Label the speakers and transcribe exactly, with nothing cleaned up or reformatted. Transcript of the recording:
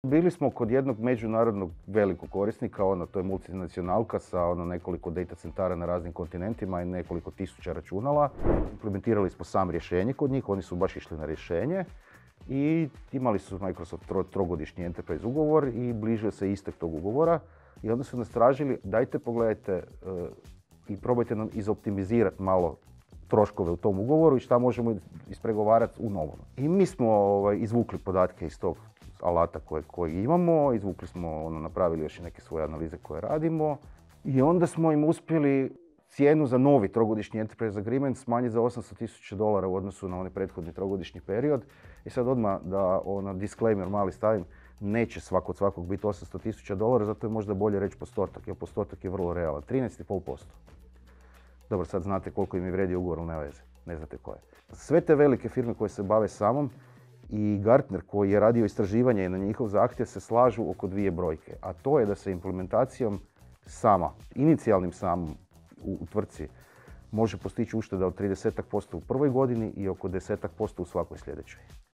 Speaker 1: Bili smo kod jednog međunarodnog velikog korisnika, ono, to je multinacionalka sa ono, nekoliko data centara na raznim kontinentima i nekoliko tisuća računala. Implementirali smo sam rješenje kod njih, oni su baš išli na rješenje i imali su Microsoft tro, trogodišnji enterprise ugovor i bližio se istek tog ugovora i onda su nas tražili dajte pogledajte uh, i probajte nam izoptimizirati malo troškove u tom ugovoru i šta možemo ispregovarati u novom. I mi smo ovaj, izvukli podatke iz tog alata koje, koje imamo, izvukli smo, ono, napravili još i neke svoje analize koje radimo i onda smo im uspjeli cijenu za novi trogodišnji enterprise agreement smanjiti za osamsto tisuća dolara u odnosu na onaj prethodni trogodišnji period. I sad odmah da ono, disclaimer mali stavim, neće svako od svakog biti osamsto tisuća dolara, zato je možda bolje reći postotak, jer postotak je vrlo realan, trinaest zarez pet posto. Dobro, sad znate koliko im je vrijedio ugovor, ali ne veze, ne znate koje. Sve te velike firme koje se bave samom i Gartner koji je radio istraživanje na njihov zahtjev se slažu oko dvije brojke, a to je da se implementacijom sama, inicijalnim samom u, u tvrtci može postići ušteda od trideset posto u prvoj godini i oko deset posto u svakoj sljedećoj.